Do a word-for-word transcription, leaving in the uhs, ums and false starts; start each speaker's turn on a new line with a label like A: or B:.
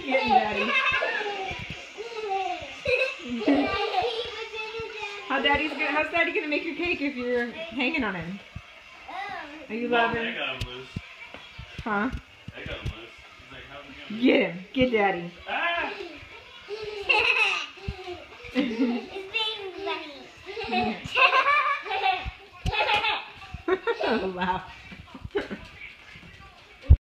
A: getting, Daddy? How Daddy's gonna, how's Daddy gonna make your cake if you're hanging on him? Are you loving?
B: I got him loose.
A: Huh?
B: I got him loose. He's like, how's he gonna
A: Get him. Get Daddy.
B: Ah!
C: It's being funny.
A: Laugh.